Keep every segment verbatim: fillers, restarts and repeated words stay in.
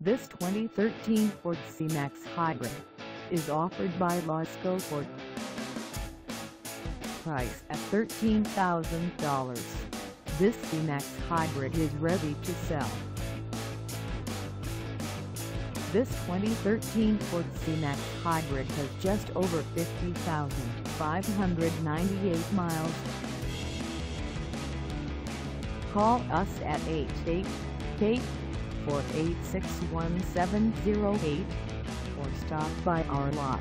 This twenty thirteen Ford C-MAX Hybrid is offered by LASCO Ford. Price at thirteen thousand dollars. This C-MAX Hybrid is ready to sell. This twenty thirteen Ford C-MAX Hybrid has just over fifty thousand five hundred ninety-eight miles. Call us at eight eight eight, four eight six, one seven zero eight or stop by our lot.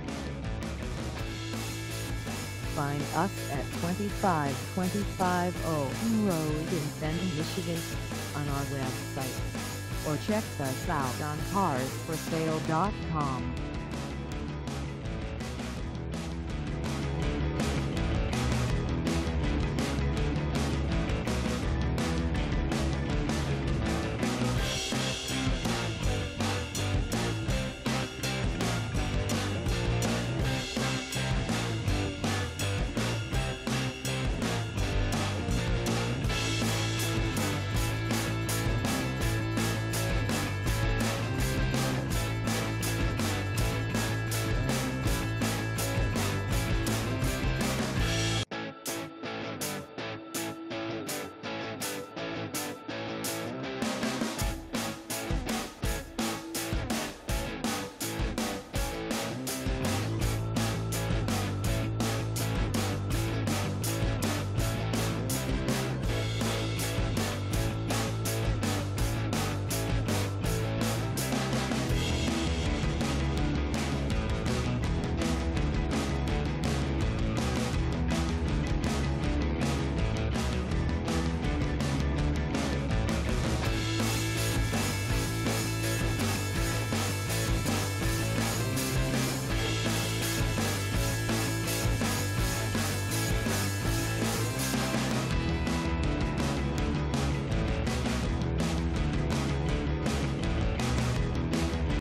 Find us at twenty-five twenty-five Owen Road in Fenton, Michigan on our website, or check us out on cars for sale dot com.